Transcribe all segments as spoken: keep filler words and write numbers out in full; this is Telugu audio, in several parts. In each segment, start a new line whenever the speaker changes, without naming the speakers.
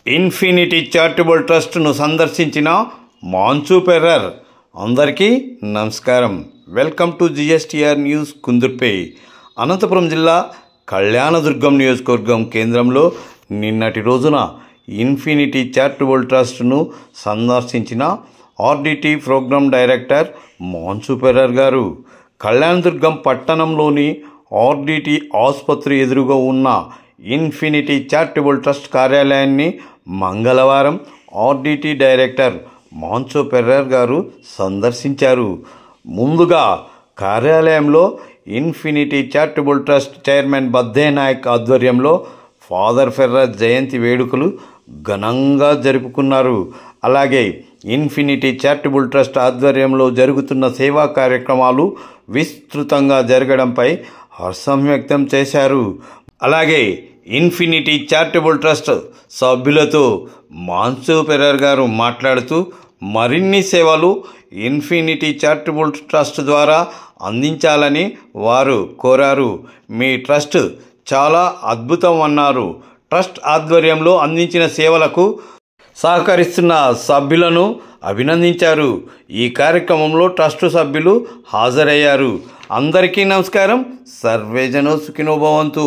ఇన్ఫినిటీ చారిటబుల్ ట్రస్ట్ను సందర్శించిన మాన్సు పెర్రర్. అందరికీ నమస్కారం. Welcome to GSTR news Kundurpi. Anantapuram జిల్లా కళ్యాణదుర్గం నియోజకవర్గం కేంద్రంలో నిన్నటి రోజున ఇన్ఫినిటీ చారిటబుల్ ట్రస్ట్ను సందర్శించిన RDT program director Moncho Ferrer గారు కళ్యాణదుర్గం పట్టణంలోని ఆర్డిటి ఆసుపత్రి ఎదురుగా ఉన్న ఇన్ఫినిటీ చారిటబుల్ ట్రస్ట్ కార్యాలయాన్ని మంగళవారం ఆర్డిటి డైరెక్టర్ మాన్సు పెర్రర్ గారు సందర్శించారు. ముందుగా కార్యాలయంలో infinity charitable trust chairman Badde Nayak ఆధ్వర్యంలో ఫాదర్ ఫెర్రర్ జయంతి వేడుకలు ఘనంగా జరుపుకున్నారు. అలాగే ఇన్ఫినిటీ చారిటబుల్ ట్రస్ట్ ఆధ్వర్యంలో జరుగుతున్న సేవా కార్యక్రమాలు విస్తృతంగా జరగడంపై హర్షం వ్యక్తం చేశారు. అలాగే ఇన్ఫినిటీ చారిటబుల్ ట్రస్ట్ సభ్యులతో మాన్సు పెర్రర్ గారు మాట్లాడుతూ మరిన్ని సేవలు ఇన్ఫినిటీ చారిటబుల్ ట్రస్ట్ ద్వారా అందించాలని వారు కోరారు. మీ ట్రస్ట్ చాలా అద్భుతం అన్నారు. ట్రస్ట్ ఆధ్వర్యంలో అందించిన సేవలకు సహకరిస్తున్న సభ్యులను అభినందించారు. ఈ కార్యక్రమంలో ట్రస్ట్ సభ్యులు హాజరయ్యారు. అందరికీ నమస్కారం. సర్వేజనో సుఖినో భవంతు.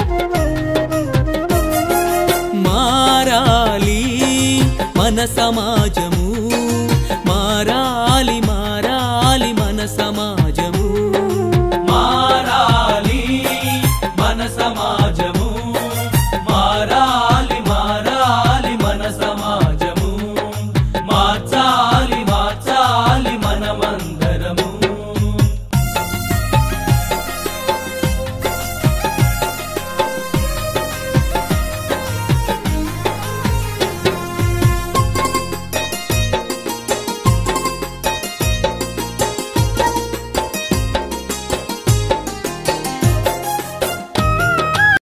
మన సమా